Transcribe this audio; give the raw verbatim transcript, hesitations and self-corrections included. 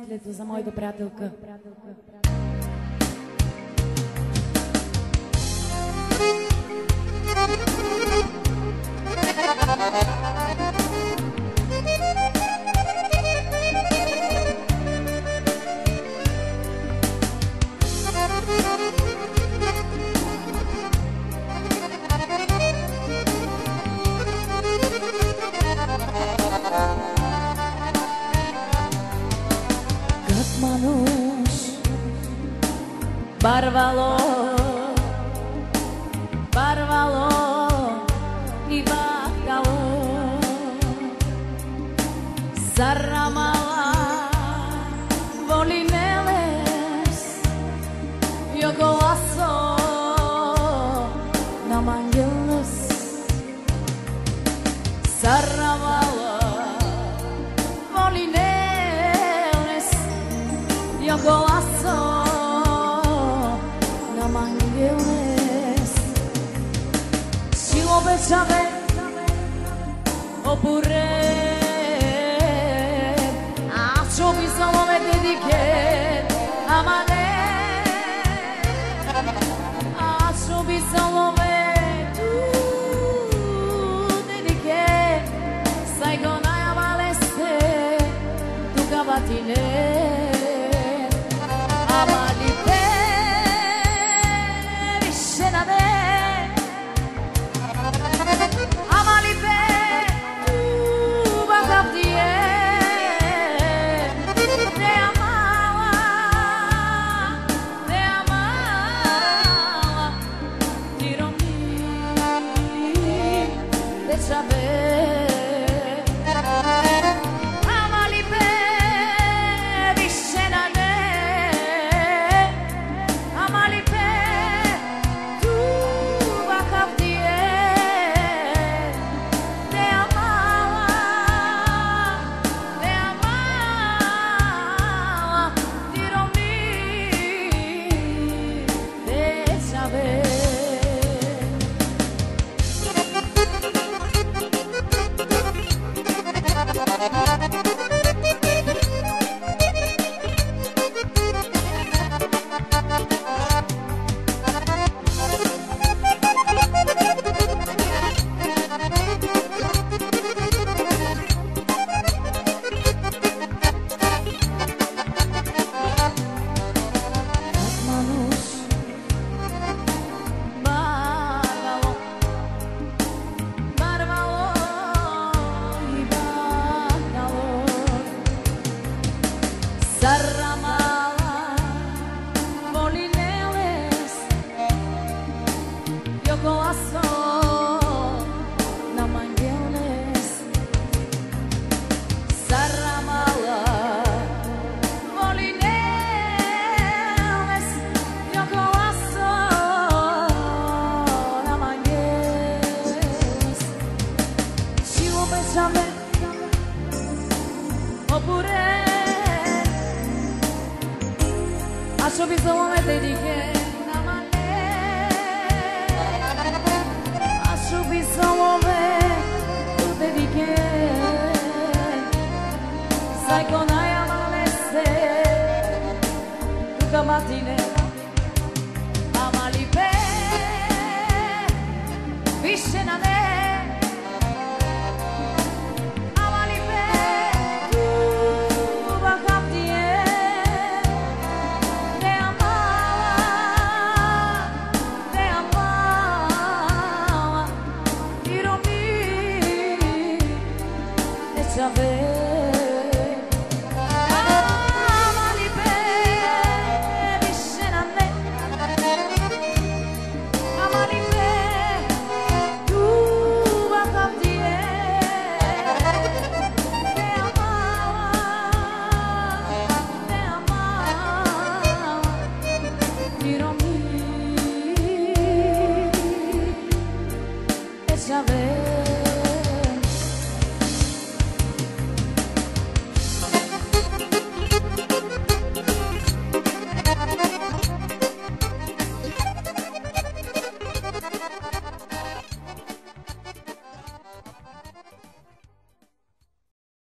светлето за моята приятелка. Barvalo, barvalo i bakalo, Saramala, voli meles, joko laso, namangeles, Saramala, voli meles, joko laso. Obećave oppure a ciò bisogno dediche amane a ciò bisogno tu dediche sai con aia valeste tu cavatine amali te viscenade Acho bisogno me dediche amane Acho bisogno me tu dediche sai con aia maleste tu camatine amali pe viscena